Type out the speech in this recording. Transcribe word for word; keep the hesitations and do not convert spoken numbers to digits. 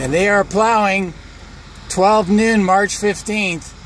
and they are plowing twelve noon March fifteenth.